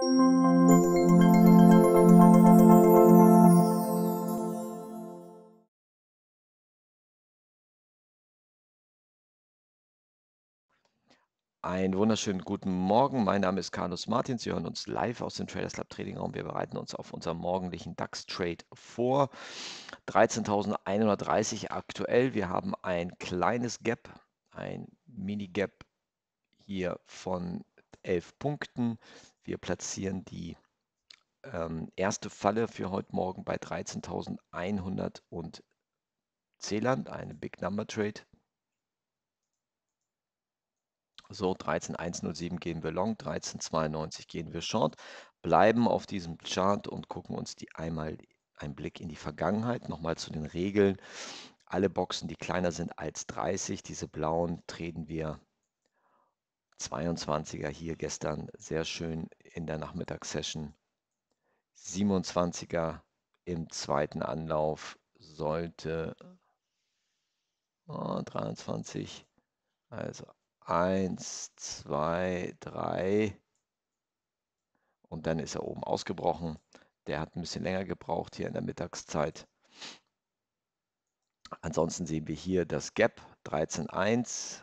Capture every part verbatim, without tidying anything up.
Einen wunderschönen guten Morgen. Mein Name ist Carlos Martin. Sie hören uns live aus dem Traders Lab Trading Raum. Wir bereiten uns auf unseren morgendlichen DAX-Trade vor. dreizehntausendeinhundertdreißig aktuell. Wir haben ein kleines Gap, ein Mini-Gap hier von elf Punkten. Wir platzieren die ähm, erste Falle für heute Morgen bei dreizehntausendeinhundert und Zählern, eine Big Number Trade. So, dreizehn Komma hundertsieben gehen wir long, dreizehn Komma zweiundneunzig gehen wir short, bleiben auf diesem Chart und gucken uns die einmal einen Blick in die Vergangenheit. Nochmal zu den Regeln. Alle Boxen, die kleiner sind als dreißig, diese blauen, treten wir zweiundzwanziger hier gestern sehr schön in der Nachmittagssession. siebenundzwanziger im zweiten Anlauf sollte oh, dreiundzwanzig, also eins, zwei, drei und dann ist er oben ausgebrochen. Der hat ein bisschen länger gebraucht hier in der Mittagszeit. Ansonsten sehen wir hier das Gap dreizehn Komma eins.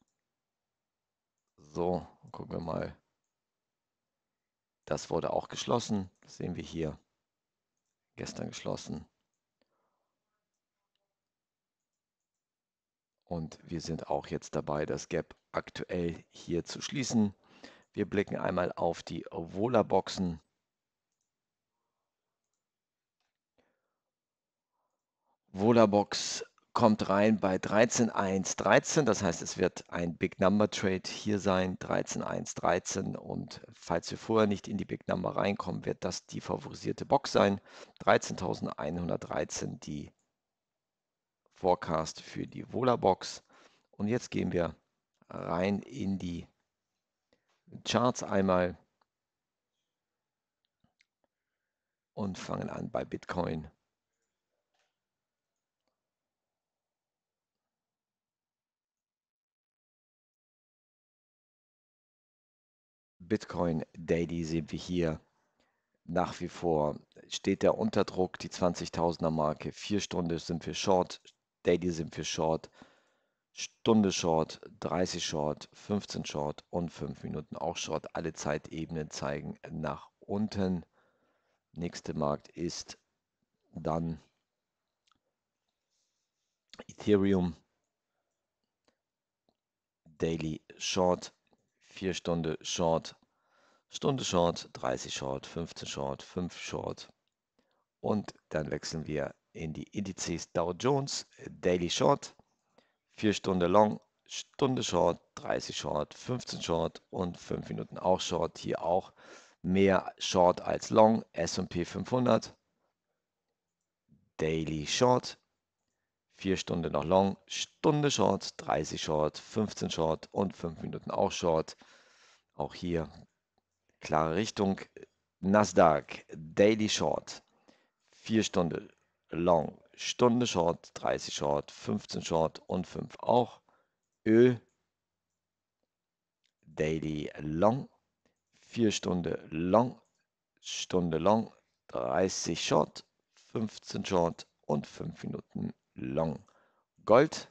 So, gucken wir mal. Das wurde auch geschlossen. Das sehen wir hier. Gestern geschlossen. Und wir sind auch jetzt dabei, das Gap aktuell hier zu schließen. Wir blicken einmal auf die Vola-Boxen. Vola-Box kommt rein bei dreizehn Komma eins dreizehn. Das heißt, es wird ein Big Number Trade hier sein, dreizehn Komma eins dreizehn. Und falls wir vorher nicht in die Big Number reinkommen, wird das die favorisierte Box sein. dreizehntausendeinhundertdreizehn die Forecast für die Vola-Box. Und jetzt gehen wir rein in die Charts einmal und fangen an bei Bitcoin. Bitcoin Daily sehen wir hier nach wie vor. Steht der Unterdruck, die zwanzigtausender Marke. Vier Stunden sind wir Short, Daily sind wir Short, Stunde Short, dreißig Short, fünfzehn Short und fünf Minuten auch Short. Alle Zeitebenen zeigen nach unten. Nächster Markt ist dann Ethereum. Daily Short, vier Stunden Short, Stunde Short, dreißig Short, fünfzehn Short, fünf Short. Und dann wechseln wir in die Indizes Dow Jones, Daily Short, vier Stunden Long, Stunde Short, dreißig Short, fünfzehn Short und fünf Minuten auch Short. Hier auch mehr Short als Long, S und P fünfhundert, Daily Short, vier Stunden noch Long, Stunde Short, dreißig Short, fünfzehn Short und fünf Minuten auch Short. Auch hier klare Richtung. Nasdaq, Daily Short, vier Stunden Long, Stunde Short, dreißig Short, fünfzehn Short und fünf auch. Öl, Daily Long, vier Stunden Long, Stunde Long, dreißig Short, fünfzehn Short und fünf Minuten Long. Gold,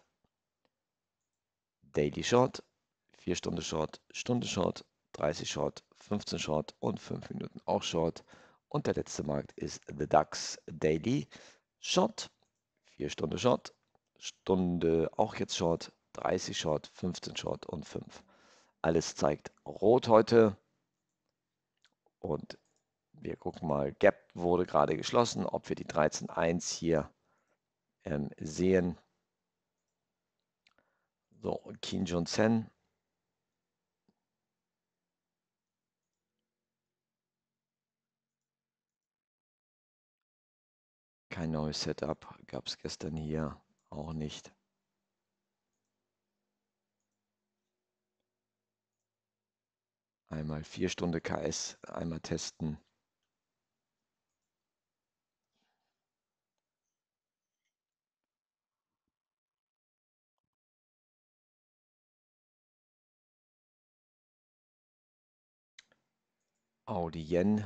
Daily Short, vier Stunden Short, Stunde Short, dreißig Short, fünfzehn Short und fünf Minuten auch Short. Und der letzte Markt ist The DAX Daily Short, vier Stunden Short, Stunde auch jetzt Short, dreißig Short, fünfzehn Short und fünf. Alles zeigt rot heute. Und wir gucken mal, Gap wurde gerade geschlossen, ob wir die dreizehn Komma eins hier ähm, sehen. So, Kijun Sen. Kein neues Setup, gab es gestern hier auch nicht. Einmal vier Stunden K S, einmal testen. Audi Yen,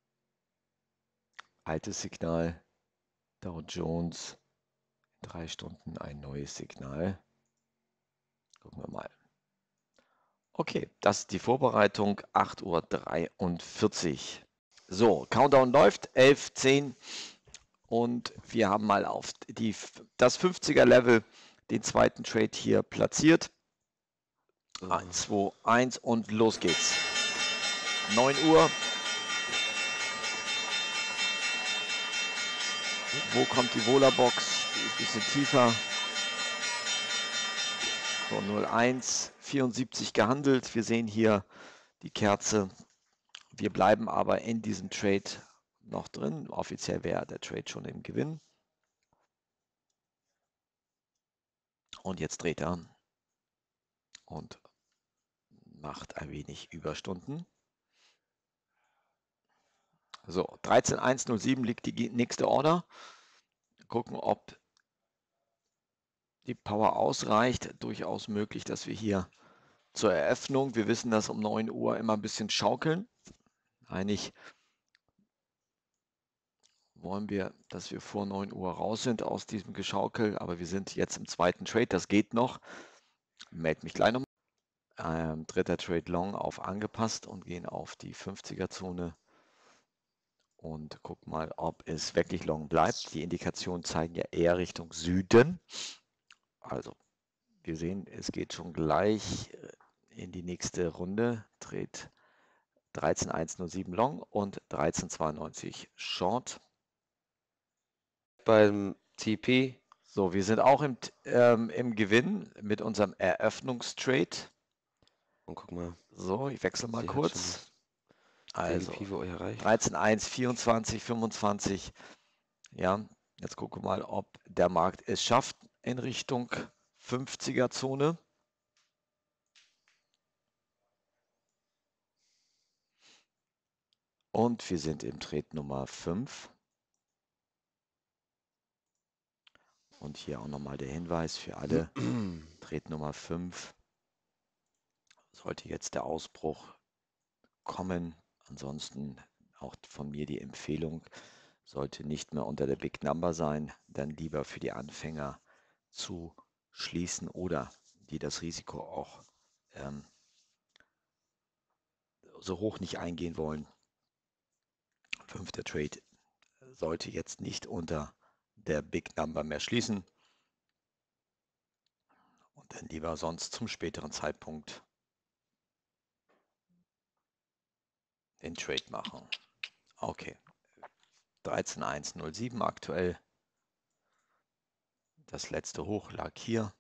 altes Signal, Dow Jones, in drei Stunden ein neues Signal. Gucken wir mal. Okay, das ist die Vorbereitung, acht Uhr dreiundvierzig. So, Countdown läuft, elf, zehn und wir haben mal auf die, das fünfziger Level den zweiten Trade hier platziert. eins, zwei, eins und los geht's. neun Uhr. Wo kommt die Vola-Box? Die ist ein bisschen tiefer. So, null eins, vierundsiebzig gehandelt. Wir sehen hier die Kerze. Wir bleiben aber in diesem Trade noch drin. Offiziell wäre der Trade schon im Gewinn. Und jetzt dreht er und macht ein wenig Überstunden. So, dreizehn eins null sieben liegt die nächste Order. Gucken, ob die Power ausreicht. Durchaus möglich, dass wir hier zur Eröffnung, wir wissen, dass um neun Uhr immer ein bisschen schaukeln. Eigentlich wollen wir, dass wir vor neun Uhr raus sind aus diesem Geschaukel, aber wir sind jetzt im zweiten Trade, das geht noch. Meld mich gleich nochmal. Ähm, dritter Trade Long auf angepasst und gehen auf die fünfziger Zone und gucken mal, ob es wirklich Long bleibt. Die Indikationen zeigen ja eher Richtung Süden. Also, wir sehen, es geht schon gleich in die nächste Runde. Trade dreizehn eins null sieben Long und dreizehn zweiundneunzig Short. Beim T P. So, wir sind auch im, ähm, im Gewinn mit unserem Eröffnungstrade. Und guck mal. So, ich wechsle mal kurz. Also, dreizehn eins, vierundzwanzig, fünfundzwanzig. Ja, jetzt gucken wir mal, ob der Markt es schafft in Richtung fünfziger Zone. Und wir sind im Trade Nummer fünf. Und hier auch nochmal der Hinweis für alle. Trade Nummer fünf. Sollte jetzt der Ausbruch kommen. Ansonsten auch von mir die Empfehlung, sollte nicht mehr unter der Big Number sein, dann lieber für die Anfänger zu schließen oder die das Risiko auch ähm, so hoch nicht eingehen wollen. Fünfter Trade sollte jetzt nicht unter der Big Number mehr schließen und dann lieber sonst zum späteren Zeitpunkt den Trade machen. Okay, dreizehn eins null sieben aktuell. Das letzte Hoch lag hier.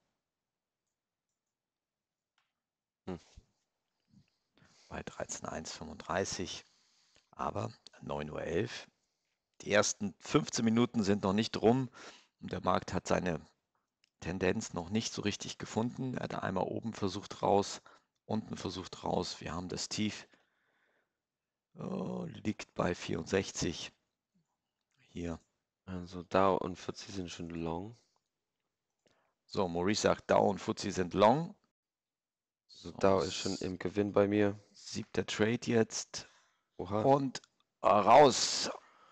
Hm. Bei dreizehn eins fünfunddreißig. Aber neun Uhr elf. Die ersten fünfzehn Minuten sind noch nicht rum. Und der Markt hat seine Tendenz noch nicht so richtig gefunden. Er hat einmal oben versucht raus, unten versucht raus. Wir haben das Tief. Oh, liegt bei vierundsechzig. Hier. Also Dow und F T S E sind schon long. So, Maurice sagt, Dow und F T S E sind long. So, Dow ist schon im Gewinn bei mir. Siebter Trade jetzt. Oha. Und raus.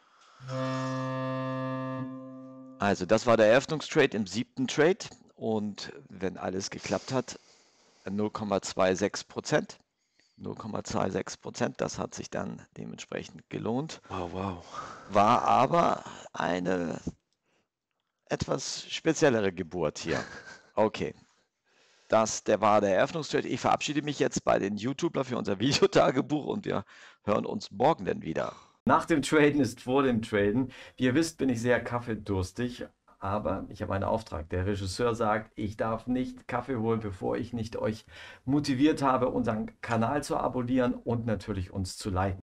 Also das war der Eröffnungstrade im siebten Trade. Und wenn alles geklappt hat, null Komma sechsundzwanzig Prozent. null Komma sechsundzwanzig Prozent, das hat sich dann dementsprechend gelohnt. Wow, wow. War aber eine etwas speziellere Geburt hier. Okay, das der war der Eröffnungstrade. Ich verabschiede mich jetzt bei den YouTuber für unser Videotagebuch und wir hören uns morgen dann wieder. Nach dem Traden ist vor dem Traden. Wie ihr wisst, bin ich sehr kaffeedurstig. Aber ich habe einen Auftrag. Der Regisseur sagt, ich darf nicht Kaffee holen, bevor ich nicht euch motiviert habe, unseren Kanal zu abonnieren und natürlich uns zu liken.